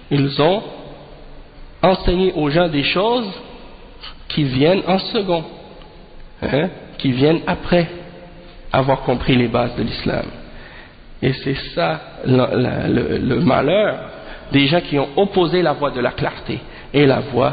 Ils ont enseigné aux gens des choses qui viennent en second, qui viennent après avoir compris les bases de l'islam. Et c'est ça le malheur des gens qui ont opposé la voie de la clarté et la voie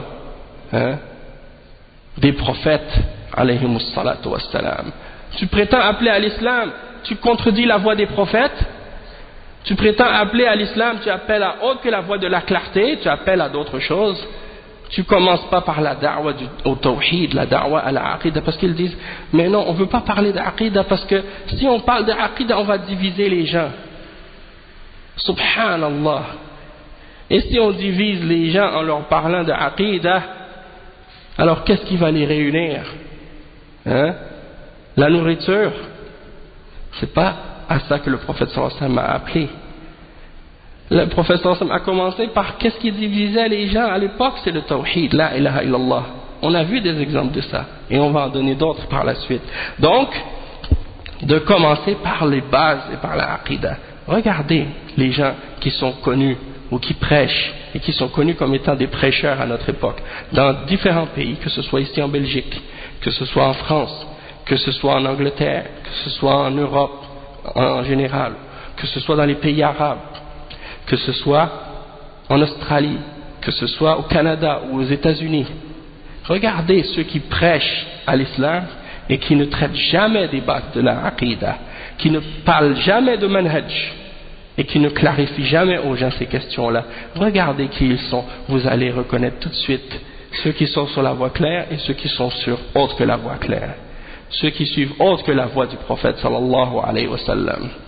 des prophètes alayhimus salatu wassalam. Tu prétends appeler à l'islam, tu contredis la voie des prophètes. Tu prétends appeler à l'islam, tu appelles à autre que la voie de la clarté, tu appelles à d'autres choses. Tu commences pas par la da'wa au tawhid, la da'wa à la aqidah, parce qu'ils disent mais non, on veut pas parler d'aqidah parce que si on parle d'aqidah, on va diviser les gens. Subhanallah. Et si on divise les gens en leur parlant d'aqidah, alors qu'est-ce qui va les réunir? La nourriture? C'est pas à ça que le prophète sallallahu alayhi wa sallam a appelé. Le prophète sallallahu alayhi wa sallam a commencé par qu'est-ce qui divisait les gens à l'époque? C'est le tawhid, la ilaha illallah. On a vu des exemples de ça et on va en donner d'autres par la suite. Donc, de commencer par les bases et par la aqidah. Regardez les gens qui sont connus ou qui prêchent et qui sont connus comme étant des prêcheurs à notre époque dans différents pays, que ce soit ici en Belgique, que ce soit en France, que ce soit en Angleterre, que ce soit en Europe en général, que ce soit dans les pays arabes, que ce soit en Australie, que ce soit au Canada ou aux États-Unis. Regardez ceux qui prêchent à l'islam et qui ne traitent jamais des bases de la aqidah, qui ne parlent jamais de manhaj et qui ne clarifient jamais aux gens ces questions-là. Regardez qui ils sont, vous allez reconnaître tout de suite ceux qui sont sur la voie claire et ceux qui sont sur autre que la voie claire, ceux qui suivent autre que la voie du prophète sallallahu alayhi wa sallam.